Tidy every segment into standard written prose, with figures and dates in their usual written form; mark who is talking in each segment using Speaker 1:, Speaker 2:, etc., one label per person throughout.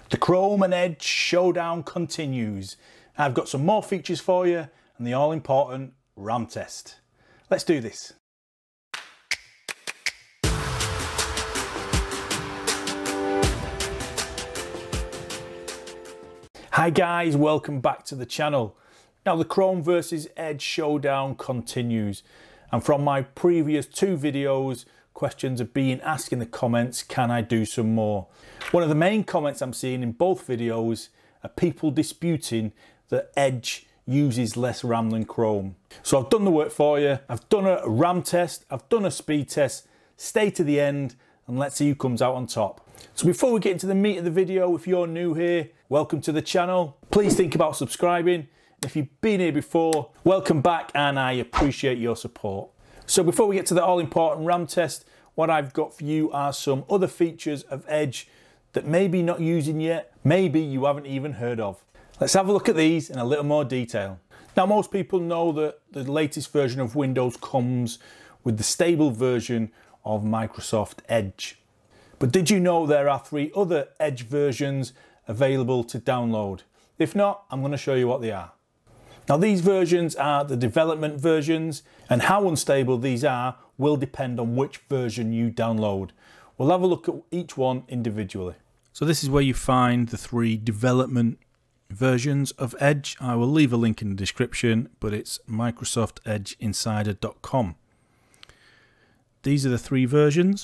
Speaker 1: The Chrome and Edge showdown continues. I've got some more features for you and the all-important RAM test. Let's do this. Hi guys, welcome back to the channel. Now the Chrome versus Edge showdown continues, and from my previous two videos, questions are being asked in the comments, can I do some more? One of the main comments I'm seeing in both videos are people disputing that Edge uses less RAM than Chrome. So I've done the work for you. I've done a RAM test, I've done a speed test. Stay to the end and let's see who comes out on top. So before we get into the meat of the video, if you're new here, welcome to the channel. Please think about subscribing. If you've been here before, welcome back and I appreciate your support. So before we get to the all-important RAM test, what I've got for you are some other features of Edge that maybe not using yet, maybe you haven't even heard of. Let's have a look at these in a little more detail. Now most people know that the latest version of Windows comes with the stable version of Microsoft Edge. But did you know there are 3 other Edge versions available to download? If not, I'm going to show you what they are. Now these versions are the development versions, and how unstable these are will depend on which version you download. We'll have a look at each one individually. So this is where you find the 3 development versions of Edge. I will leave a link in the description, but it's microsoftedgeinsider.com. These are the 3 versions.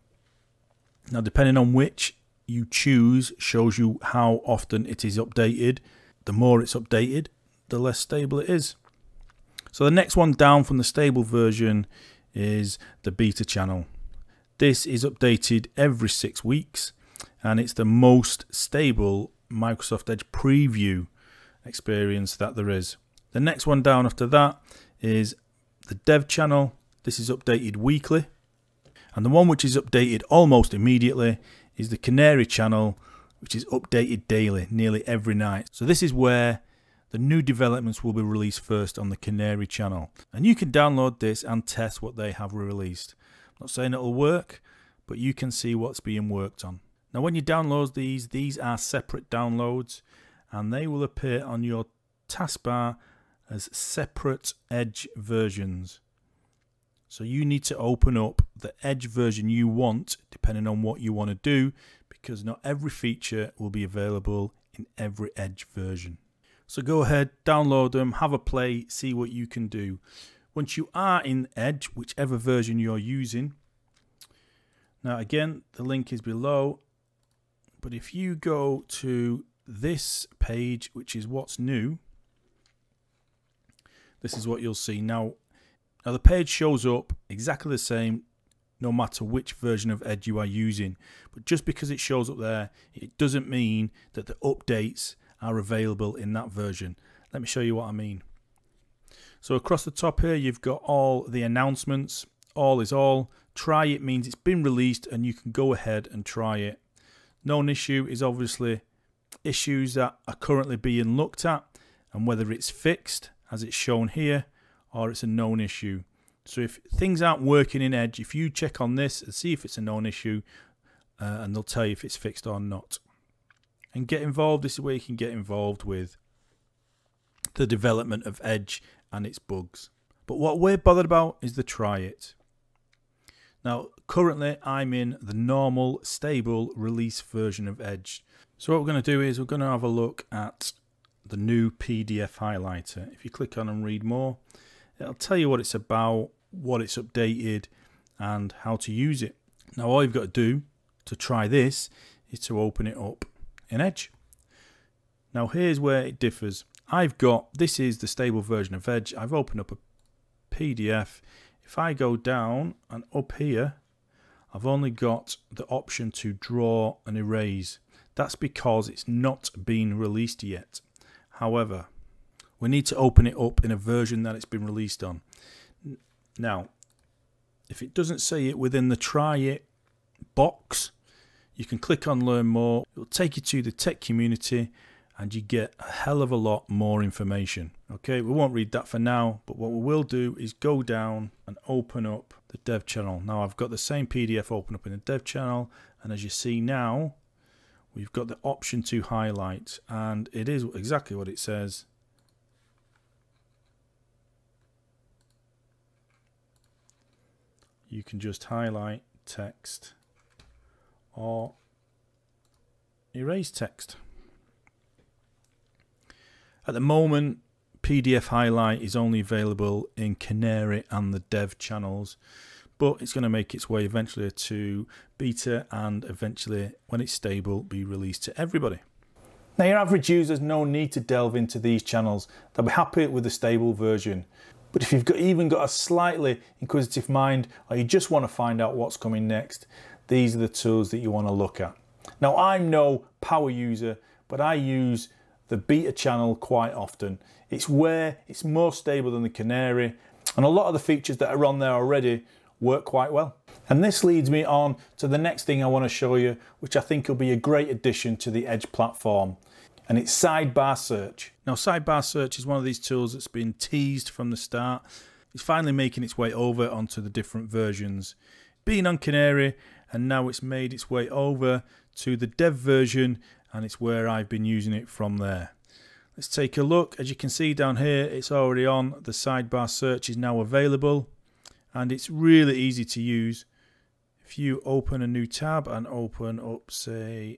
Speaker 1: Now depending on which you choose shows you how often it is updated. The more it's updated, the less stable it is. So the next one down from the stable version is the beta channel. This is updated every 6 weeks and it's the most stable Microsoft Edge preview experience that there is. The next one down after that is the dev channel. This is updated weekly, and the one which is updated almost immediately is the Canary channel, which is updated daily, nearly every night. So this is where the new developments will be released first on the Canary channel, and you can download this and test what they have released. I'm not saying it'll work, but you can see what's being worked on. Now when you download these are separate downloads and they will appear on your taskbar as separate Edge versions. So you need to open up the Edge version you want depending on what you want to do, because not every feature will be available in every Edge version. So go ahead, download them, have a play, see what you can do. Once you are in Edge, whichever version you're using, now again the link is below, but if you go to this page, which is what's new, this is what you'll see. Now the page shows up exactly the same no matter which version of Edge you are using, but just because it shows up there, it doesn't mean that the updates are available in that version. Let me show you what I mean. So across the top here you've got all the announcements. All is all. Try it means it's been released and you can go ahead and try it. Known issue is obviously issues that are currently being looked at and whether it's fixed as it's shown here or it's a known issue. So if things aren't working in Edge, if you check on this and see if it's a known issue, and they'll tell you if it's fixed or not. And get involved. This is where you can get involved with the development of Edge and its bugs. But what we're bothered about is the try it. Now currently I'm in the normal stable release version of Edge. So what we're going to do is we're going to have a look at the new PDF highlighter. If you click on and read more, it'll tell you what it's about, what it's updated and how to use it. Now all you've got to do to try this is to open it up in Edge. Now here's where it differs. This is the stable version of Edge. I've opened up a PDF. If I go down and up here, I've only got the option to draw and erase. That's because it's not been released yet. However, we need to open it up in a version that it's been released on. Now, if it doesn't say it within the try it box, you can click on learn more. It will take you to the tech community and you get a hell of a lot more information. Okay, we won't read that for now, but what we will do is go down and open up the dev channel. Now I've got the same PDF open up in the dev channel, and as you see now, we've got the option to highlight, and it is exactly what it says. You can just highlight text or erase text. At the moment, PDF highlight is only available in Canary and the dev channels, but it's going to make its way eventually to beta and eventually, when it's stable, be released to everybody. Now, your average user has no need to delve into these channels. They'll be happy with the stable version. But if you've even got a slightly inquisitive mind, or you just want to find out what's coming next, these are the tools that you want to look at. Now, I'm no power user, but I use the beta channel quite often. It's where it's more stable than the Canary, and a lot of the features that are on there already work quite well. And this leads me on to the next thing I want to show you, which I think will be a great addition to the Edge platform, and it's sidebar search. Now, sidebar search is one of these tools that's been teased from the start. It's finally making its way over onto the different versions, being on Canary, and now it's made its way over to the dev version, and it's where I've been using it from there. Let's take a look. As you can see down here, it's already on. The sidebar search is now available, and it's really easy to use. If you open a new tab and open up, say,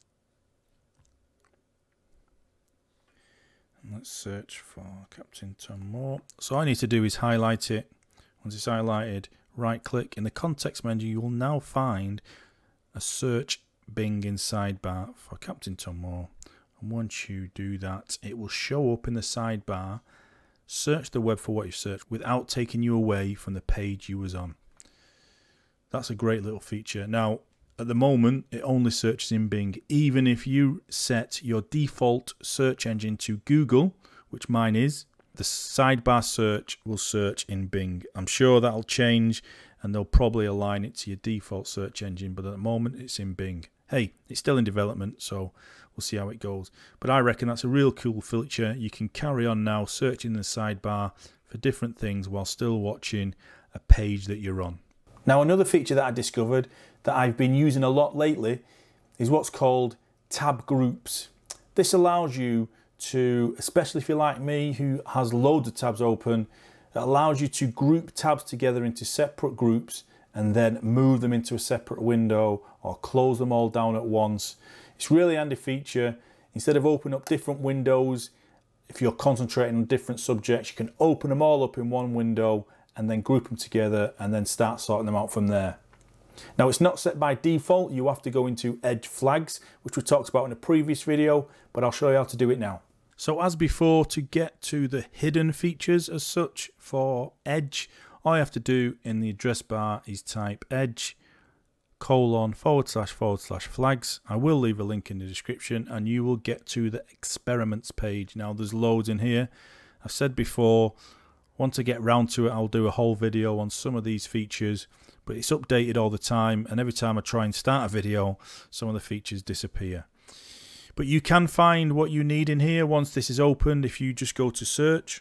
Speaker 1: let's search for Captain Tom Moore. So all I need to do is highlight it. Once it's highlighted, right click. In the context menu, you will now find a search Bing in sidebar for Captain Tom Moore. And once you do that, it will show up in the sidebar. Search the web for what you've searched without taking you away from the page you was on. That's a great little feature. Now, at the moment, it only searches in Bing. Even if you set your default search engine to Google, which mine is, the sidebar search will search in Bing. I'm sure that'll change, and they'll probably align it to your default search engine, but at the moment, it's in Bing. Hey, it's still in development, so we'll see how it goes. But I reckon that's a real cool feature. You can carry on now searching the sidebar for different things while still watching a page that you're on. Now, another feature that I discovered that I've been using a lot lately is what's called tab groups. This allows you to, especially if you're like me who has loads of tabs open, it allows you to group tabs together into separate groups and then move them into a separate window or close them all down at once. It's a really handy feature. Instead of opening up different windows, if you're concentrating on different subjects, you can open them all up in one window and then group them together and then start sorting them out from there. Now, it's not set by default. You have to go into Edge flags, which we talked about in a previous video, but I'll show you how to do it now. So as before, to get to the hidden features as such for Edge, all you have to do in the address bar is type edge:// flags. I will leave a link in the description and you will get to the experiments page. Now, there's loads in here. I've said before, once I get round to it, I'll do a whole video on some of these features, but it's updated all the time, and every time I try and start a video, some of the features disappear. But you can find what you need in here once this is opened if you just go to search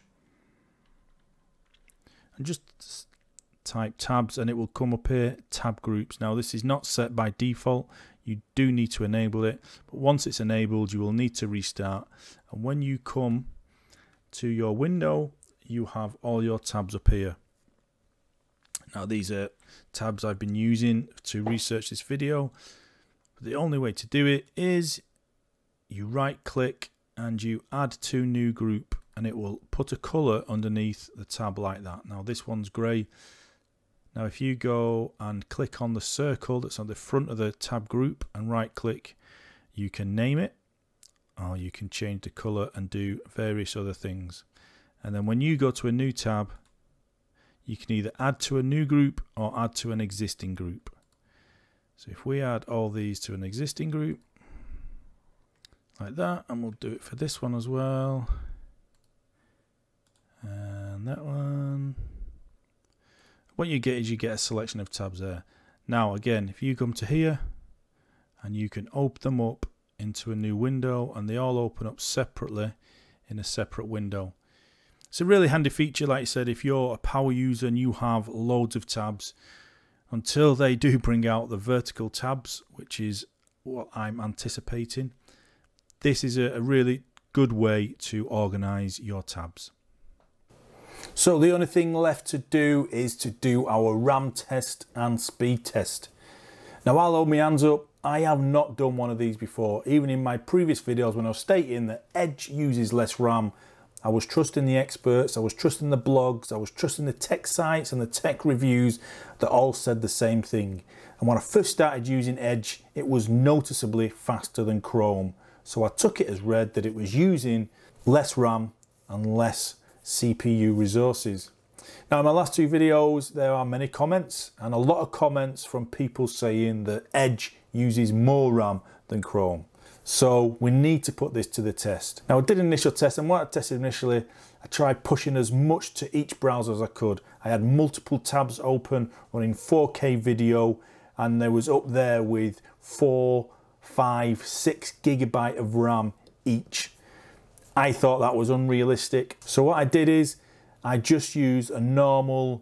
Speaker 1: and just type tabs, and it will come up here, tab groups. Now, this is not set by default. You do need to enable it, but once it's enabled, you will need to restart. And when you come to your window, you have all your tabs up here. Now, these are tabs I've been using to research this video. But the only way to do it is you right click and you add to new group, and it will put a color underneath the tab like that. Now, this one's gray. Now, if you go and click on the circle that's on the front of the tab group and right click, you can name it, or you can change the color and do various other things. And then when you go to a new tab, you can either add to a new group or add to an existing group. So if we add all these to an existing group, like that, and we'll do it for this one as well, and that one, what you get is you get a selection of tabs there. Now, again, if you come to here, and you can open them up into a new window, and they all open up separately in a separate window. It's a really handy feature, like I said, if you're a power user and you have loads of tabs, until they do bring out the vertical tabs, which is what I'm anticipating. This is a really good way to organize your tabs. So the only thing left to do is to do our RAM test and speed test. Now I'll hold my hands up, I have not done one of these before. Even in my previous videos when I was stating that Edge uses less RAM, I was trusting the experts, I was trusting the blogs, I was trusting the tech sites and the tech reviews that all said the same thing. And when I first started using Edge, it was noticeably faster than Chrome. So I took it as read that it was using less RAM and less CPU resources. Now in my last two videos there are many comments, and a lot of comments from people saying that Edge uses more RAM than Chrome. So we need to put this to the test. Now I did an initial test, and what I tested initially, I tried pushing as much to each browser as I could. I had multiple tabs open running 4K video, and there was up there with 4, 5, 6 gigabyte of RAM each. I thought that was unrealistic. So what I did is I just used a normal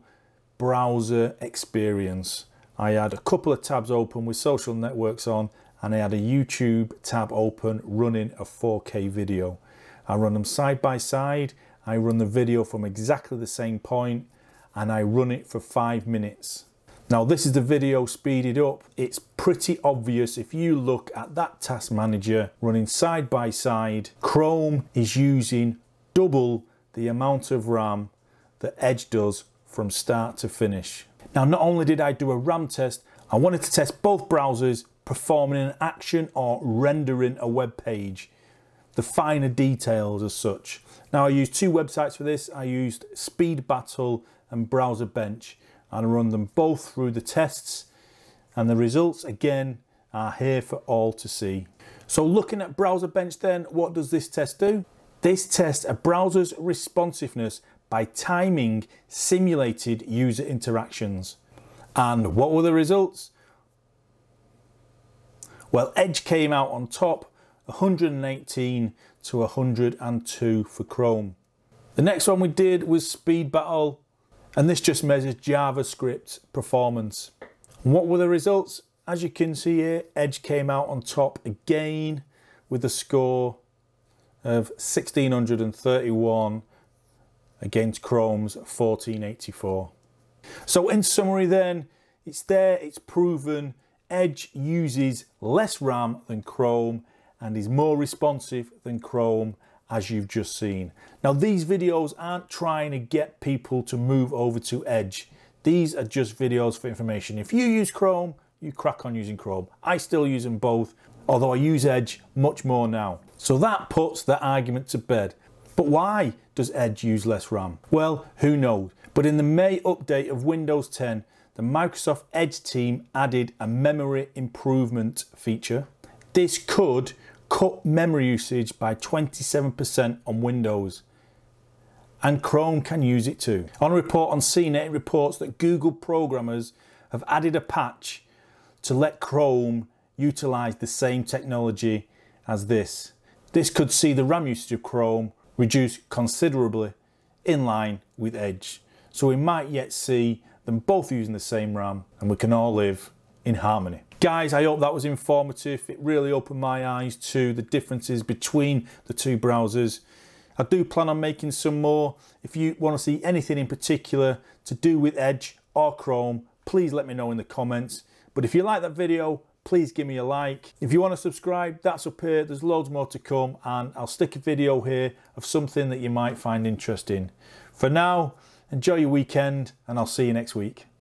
Speaker 1: browser experience. I had a couple of tabs open with social networks on, and I had a YouTube tab open running a 4K video. I run them side by side. I run the video from exactly the same point, and I run it for 5 minutes. Now this is the video speeded up. It's pretty obvious if you look at that task manager running side by side, Chrome is using double the amount of RAM that Edge does from start to finish. Now not only did I do a RAM test, I wanted to test both browsers performing an action or rendering a web page, the finer details as such. Now I used two websites for this. I used Speed Battle and Browser Bench, and I run them both through the tests, and the results again are here for all to see. So looking at Browser Bench then, what does this test do? This tests a browser's responsiveness by timing simulated user interactions. And what were the results? Well, Edge came out on top, 118 to 102 for Chrome. The next one we did was Speed Battle, and this just measures JavaScript performance. And what were the results? As you can see here, Edge came out on top again with a score of 1631 against Chrome's 1484. So in summary then, it's there, it's proven, Edge uses less RAM than Chrome and is more responsive than Chrome, as you've just seen. Now these videos aren't trying to get people to move over to Edge. These are just videos for information. If you use Chrome, you crack on using Chrome. I still use them both, although I use Edge much more now. So that puts that argument to bed. But why does Edge use less RAM? Well, who knows? But in the May update of Windows 10, the Microsoft Edge team added a memory improvement feature. This could cut memory usage by 27% on Windows. And Chrome can use it too. On a report on CNET, it reports that Google programmers have added a patch to let Chrome utilize the same technology as this. This could see the RAM usage of Chrome reduce considerably in line with Edge. So we might yet see them both using the same RAM, and we can all live in harmony. Guys, I hope that was informative. It really opened my eyes to the differences between the two browsers. I do plan on making some more. If you want to see anything in particular to do with Edge or Chrome, please let me know in the comments. But if you like that video, please give me a like. If you want to subscribe, that's up here. There's loads more to come, and I'll stick a video here of something that you might find interesting. For now, enjoy your weekend, and I'll see you next week.